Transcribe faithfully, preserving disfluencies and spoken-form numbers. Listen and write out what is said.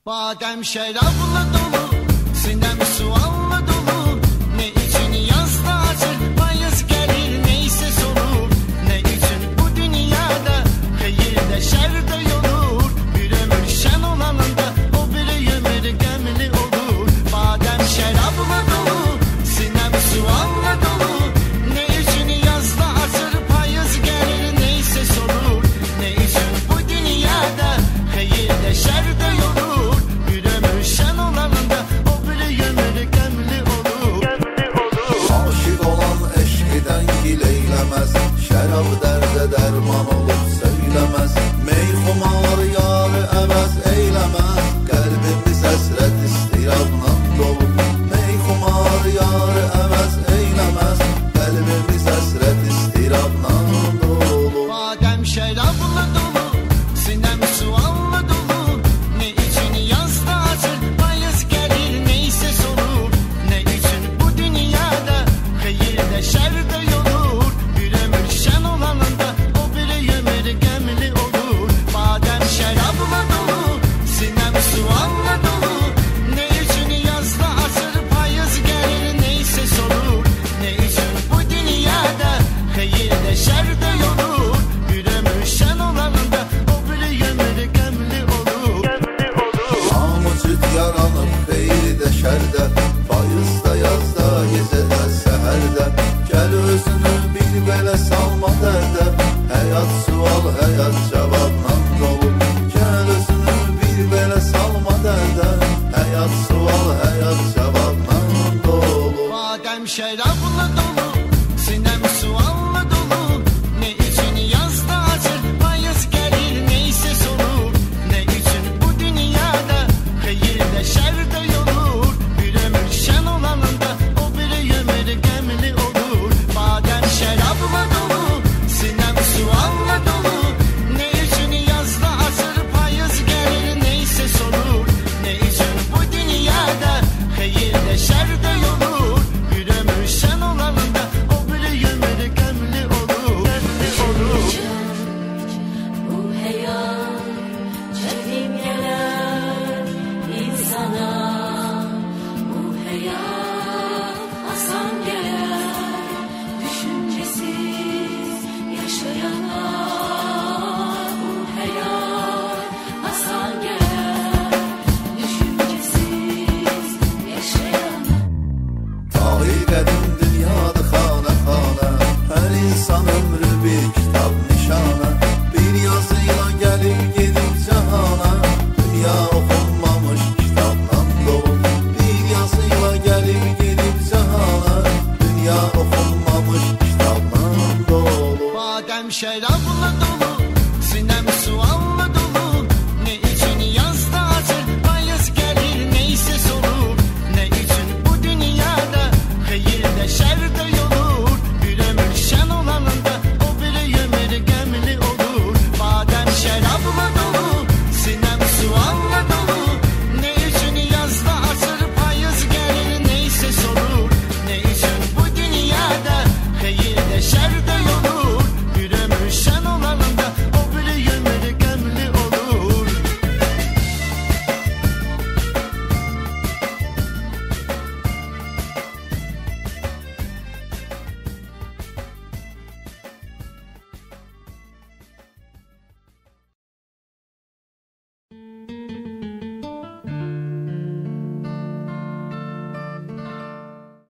Badem şərabla dolu, sinem sualla dolu. Ne için yazda açır, payız gelir, neyse solur. Ne için bu dünyada, hayır da şer de yolur. Bir ömür şen olanında, o bir ömür gemli olur. Badem şərabla dolu, sinem sualla dolu. Ne için yazda açır, payız gelir, neyse solur. Ne için bu dünyada, hayır da şer de yolur. Şen olanında o biri ömrü gemli olur. Aşık olan eşkiden gil eylemez. Şərab dərdə dərman olub söyləməz. Meyxumar yarı əvəz eyləməz. Qəlbimiz həsrət istirabla dolu. Meyxumar yarı əvəz eyləməz. Qəlbimiz həsrət istirabla dolu. Badem şərabla dolu, sinem sualla dolu. Ne için yazda açır, payız gelir, neyse solur. Ne için bu dünyada, hayır da şer de yolur. Bir ömür şen olanında, o bir ömür gemli olur. Badem şərabla dolu, sinem sualla dolu. Ne için yazda açır, payız gelir, neyse solur. Ne için bu dünyada, hayır da şer de yolur. Bir ömür şen olanında, o bir ömür gemli olur. Hamı cüt yaranıb xeyri də şərdə. Payızda yazda, gecədə səhərdə. Gəl özünü bir belə salma dərdə. Həyat sual, həyat cavabla dolu. Gəl özünü bir belə salma dərdə. Həyat sual, həyat cavabla dolu. Badem şərab